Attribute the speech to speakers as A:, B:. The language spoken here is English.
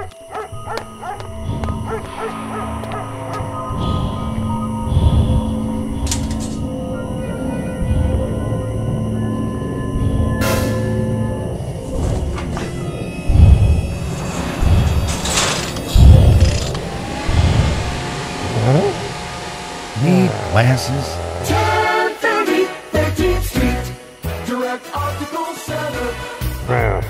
A: Need glasses?
B: 1030 13th Street, Direct Optical Center.